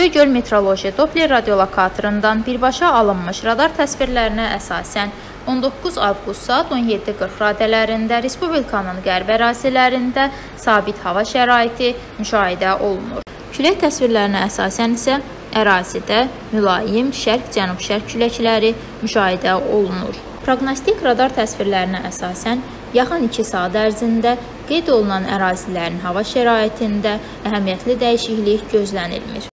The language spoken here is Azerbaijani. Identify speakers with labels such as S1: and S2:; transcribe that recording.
S1: Göygöl meteoroloji Doppler radiolokatorundan birbaşa alınmış radar təsvirlərinə əsasən 19 avqust saat 17:40 radələrində Respublikanın qərb ərazilərində sabit hava şəraiti müşahidə olunur. Külək təsvirlərinə əsasən isə ərazidə mülayim şərq-cənub-şərq küləkləri müşahidə olunur. Proqnostik radar təsvirlərinə əsasən yaxın 2 saat ərzində qeyd olunan ərazilərin hava şəraitində əhəmiyyətli dəyişiklik gözlənilmir.